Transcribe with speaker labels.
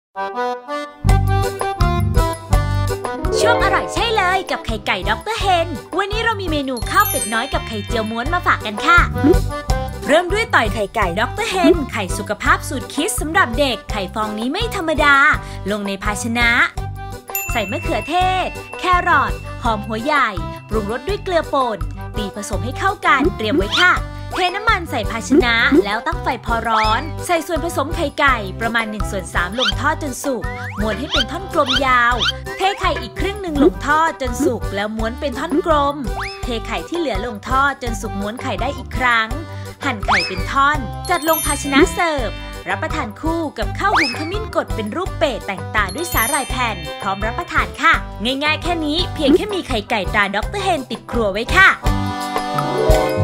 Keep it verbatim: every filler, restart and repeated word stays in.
Speaker 1: ช่วงอร่อยใช่เลยกับไข่ไก่ด็อกเตอร์เฮนวันนี้เรามีเมนูข้าวเป็ดน้อยกับไข่เจียวม้วนมาฝากกันค่ะเริ่มด้วยต่อยไข่ไก่ด็อกเตอร์เฮนไข่สุขภาพสูตรคิดสำหรับเด็กไข่ฟองนี้ไม่ธรรมดาลงในภาชนะใส่มะเขือเทศแครอทหอมหัวใหญ่ปรุงรสด้วยเกลือป่นตีผสมให้เข้ากันเตรียมไว้ค่ะเทน้ำมันใส่ภาชนะแล้วตั้งไฟพอร้อนใส่ส่วนผสมไข่ไก่ประมาณหนึ่งส่วนสามลงทอดจนสุกม้วนให้เป็นท่อนกลมยาวเทไข่อีกครึ่งหนึ่งลงทอดจนสุกแล้วม้วนเป็นท่อนกลมเทไข่ที่เหลือลงทอดจนสุกม้วนไข่ได้อีกครั้งหั่นไข่เป็นท่อนจัดลงภาชนะเสิร์ฟรับประทานคู่กับข้าวหุงขมิ้นกดเป็นรูปเป็ดแต่งตาด้วยสาหร่ายแผ่นพร้อมรับประทานค่ะง่ายๆแค่นี้เพียงแค่มีไข่ไก่ตราด็อกเตอร์เฮนติดครัวไว้ค่ะ